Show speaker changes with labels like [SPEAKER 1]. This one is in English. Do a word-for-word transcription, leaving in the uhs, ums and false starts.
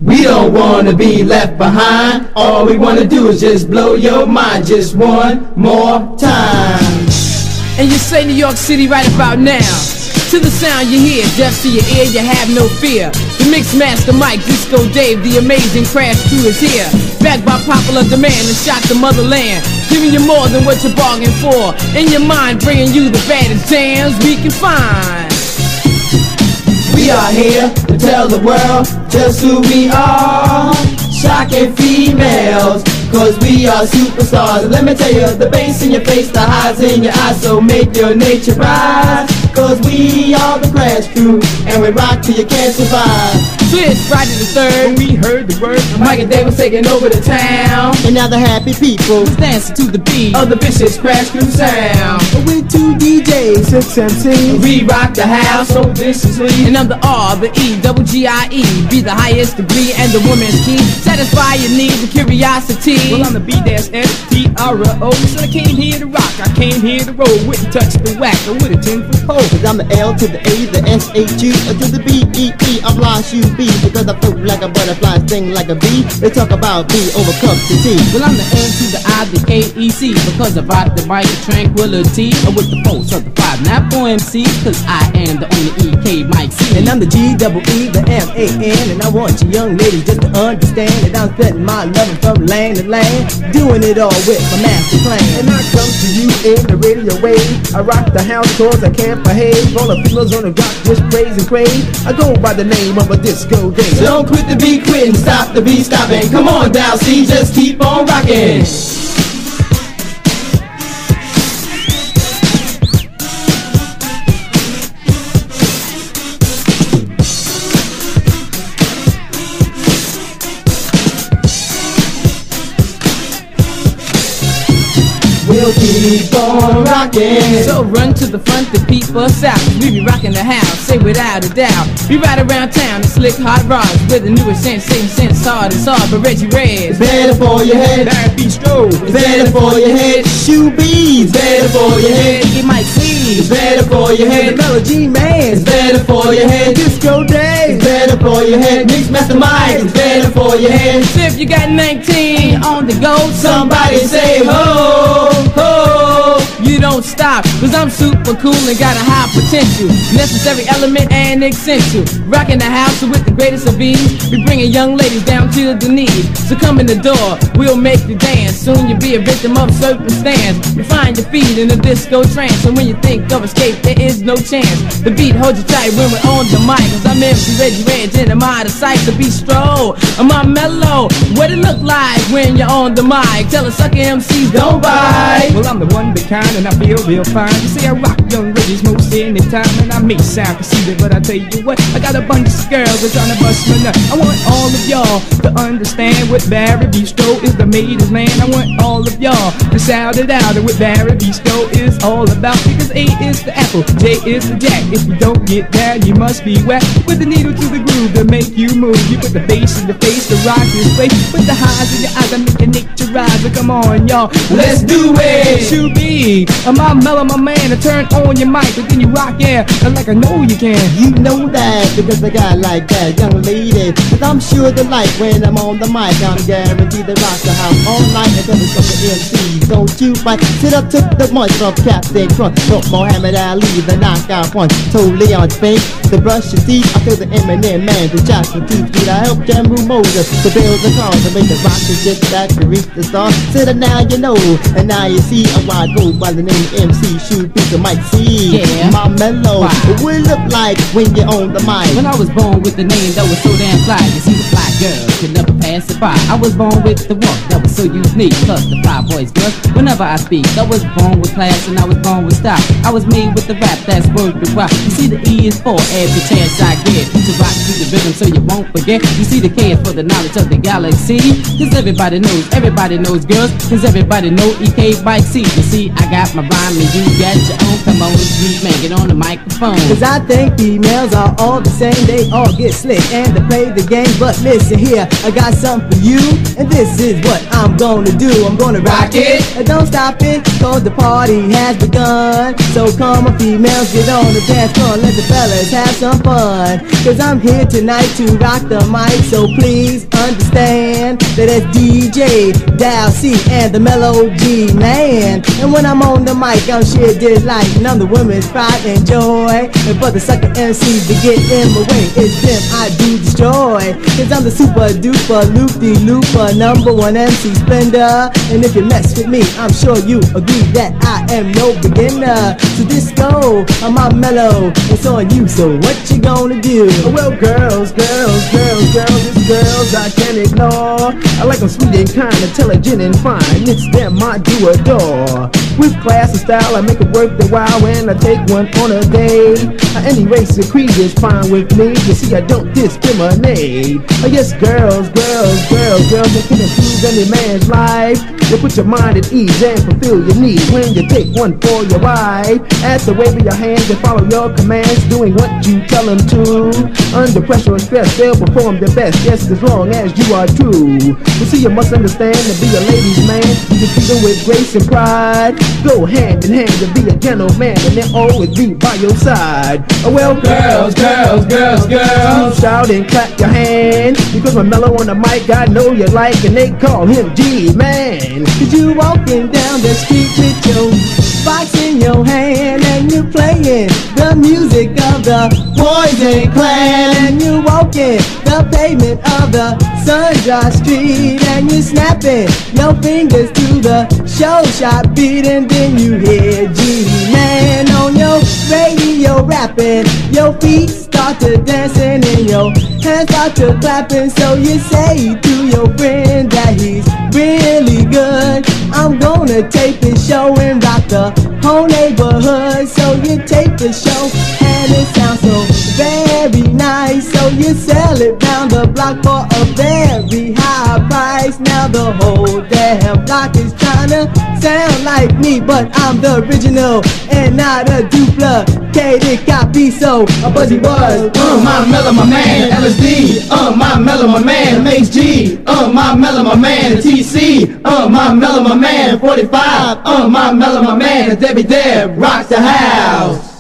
[SPEAKER 1] We don't wanna be left behind. All we wanna do is just blow your mind just one more time.
[SPEAKER 2] And you say New York City right about now. To the sound you hear, just to your ear, you have no fear. The Mix Master Mike, Disco Dave, the amazing Crash Crew is here. Backed by popular demand and shot the motherland, giving you more than what you bargained for. In your mind, bringing you the baddest jams we can find.
[SPEAKER 1] We are here to tell the world just who we are. Shocking females, cause we are superstars. Let me tell you, the bass in your face, the highs in your eyes, so make your nature rise. Cause we are the Crash Crew, and we rock till you can't survive.
[SPEAKER 2] So it's Friday the third, when we heard the word, Mike and Dave was taking over the town.
[SPEAKER 1] And now the happy people
[SPEAKER 2] was dancing to the beat
[SPEAKER 1] of the vicious Crash Crew sound.
[SPEAKER 3] With two D Js, six M Cs,
[SPEAKER 1] we rock the house so viciously.
[SPEAKER 2] And I'm the R, the E, double G I E, be the highest degree and the woman's key. Satisfy your needs and curiosity.
[SPEAKER 4] Well, I'm the B S S T R O, so I came here to rock, I came here to roll. Wouldn't touch the whack, I with a ten foot pole.
[SPEAKER 5] Cause I'm the L to the A, the S H U, to the B E E, I'm lost U B. Because I float like a butterfly, sting like a bee. They talk about me over cups of tea.
[SPEAKER 2] Well, I'm the N to the I, the K E C, because I rock the mic of tranquility. With the pulse of the five, not four M Cs, cause I am the only E K Mike C.
[SPEAKER 3] And I'm the G double E, the M A N. And I want you young ladies just to understand that I'm spending my loving from land to land, doing it all with my master plan.
[SPEAKER 6] And I come to you in the radio wave. I rock the house cause I can't behave. All the females on the rock just praise and crave. I go by the name of a Disco Dave.
[SPEAKER 1] So don't quit the beat quitting, stop the beat stopping. Come on down, see, just keep on rocking. We'll keep on rocking.
[SPEAKER 2] So run to the front to peep us out. We be rocking the house, say without a doubt. We ride around town in slick hot rods with the newest sensation, sense hard and hard. But Reggie Red,
[SPEAKER 1] it's better for your head.
[SPEAKER 4] Larry Bistro,
[SPEAKER 1] it's better for your head.
[SPEAKER 5] Shoe Bees,
[SPEAKER 1] it's better for your head.
[SPEAKER 2] You might see,
[SPEAKER 1] it's better for your head.
[SPEAKER 3] The Melody Man,
[SPEAKER 1] it's better for your head.
[SPEAKER 3] Disco Dave,
[SPEAKER 1] it's better for your head. Mix Master Mike, it's better for your head.
[SPEAKER 2] So if you got nineteen on the go,
[SPEAKER 1] somebody say ho, ho.
[SPEAKER 2] You don't stop, cause I'm super cool and got a high potential. Necessary element and essential. Rocking the house with the greatest of ease. We bringing young ladies down to the knees. So come in the door, we'll make you dance. Soon you'll be a victim of circumstance. You find your feet in a disco trance. And when you think of escape, there is no chance. The beat holds you tight when we're on the mic. Cause I'm M C Reggie Reg and I'm out of sight. The Bistro, I'm on mellow. What it look like when you're on the mic? Tell a sucker M Cs don't bite.
[SPEAKER 4] Well, I'm the one big kind and I feel real fine. You see, I rock young Reggie's most anytime. And I may sound conceited, but I tell you what, I got a bunch of girls that's trying to bust my nut. I want all of y'all to understand what Larry Bistro is the maid's man. I want all of y'all to shout it out and what Larry Bistro is all about. Because A is the apple, J is the jack. If you don't get down, you must be whack. With the needle to the groove to make you move. You put the bass in the face to rock this place. With the highs in your eyes, I make your nature rise. So come on, y'all,
[SPEAKER 1] let's do it.
[SPEAKER 4] Shoe Bees, I'm my mellow, my man, to turn on your mic, but then you rock, yeah, like I know you can.
[SPEAKER 5] You know that because I got like that, young lady. Cause I'm sure the like when I'm on the mic, I'm guaranteed to rock the house all night until the sucker M Cs. Don't you fight? Sit up, took the munch from Captain Crunch, from Muhammad Ali, the knockout punch. Told Leon Spink to brush your teeth. I feel the Eminem man to chop your teeth. Dude, I help Jamru Moses to build the car to make the rocket just back to reach the star. Sit up now, you know, and now you see why I go by the name M C Shoe Bees. Mike C,
[SPEAKER 2] yeah,
[SPEAKER 5] my mellow.
[SPEAKER 2] Wow.
[SPEAKER 5] What it look like when you're on the mic?
[SPEAKER 2] When I was born with the name that was so damn fly, you see the fly girl could never pass it by. I was born with the walk that was so unique, plus the fly boys girls. Whenever I speak, I was born with class and I was born with style. I was made with the rap that's worth the while. You see the E is for every chance I get to rock to the rhythm so you won't forget. You see the K is for the knowledge of the galaxy. Cause everybody knows, everybody knows girls. Cause everybody know E K Mike C. You see, I got my rhyme and you got your own. Come on, sweet man, get on the microphone.
[SPEAKER 3] Cause I think females are all the same. sing, they all get slick and they play the game. But listen here, I got something for you, and this is what I'm gonna do. I'm gonna rock it, and don't stop it, cause the party has begun. So come on females, get on the dance floor, let the fellas have some fun. Cause I'm here tonight to rock the mic, so please understand that it's D J Dial C and the Melody Man. And when I'm on the mic, I'm sheer delight, and I'm the women's pride and joy. And for the sucker M Cs to get in my way, it's them I do destroy. Cause I'm the super duper loop-de-looper number one M C Splendor. And if you mess with me, I'm sure you agree that I am no beginner. So disco, I'm my mellow, it's on you, so what you gonna do?
[SPEAKER 6] Well, girls, girls, girls, girls, it's girls I can't ignore. I like them sweet and kind, intelligent and fine. It's them I do adore. With class and style, I make it worth the while when I take one on a day. Uh, any race or creed is fine with me. You see, I don't discriminate. Uh, yes, girls, girls, girls, girls, they can improve any man's life. They put your mind at ease and fulfill your needs when you take one for your wife. At the wave of your hand, they follow your commands, doing what you tell them to. Under pressure and stress, they'll perform their best, yes, as long as you are true. You see, you must understand to be a ladies' man, you treat them with grace and pride. Go hand in hand to be a gentleman, and they'll always be by your side. Oh, well, girls, girls, girls, girls, shout and clap your hands, because my mellow on the mic I know you like, and they call him G-Man.
[SPEAKER 3] Cause you walking down the street with your box in your hand, and you playing the music of the Poison Clan, and you walking the pavement of the Sundry Street, and you snapping your fingers to the show shot beat, and then you hear G-Man on your radio rapping. Your feet start to dancing and your hands start to clapping, so you say to your friend that he's really good. I'm gonna take the show and rock the whole neighborhood. So you take the show and it sounds so very nice, so you sell it round the block for a very high price. Now the whole damn block is trying to sound like me, but I'm the original and not a duplicated copy. So a Buzzy was
[SPEAKER 1] Uh, my mellow, my man, L S D. Uh, my mellow, my man, M H G. Uh, my mellow, my man, T C. Uh, my mellow, my man, forty-five. Uh, my mellow, my man, Debbie Deb rocks the house.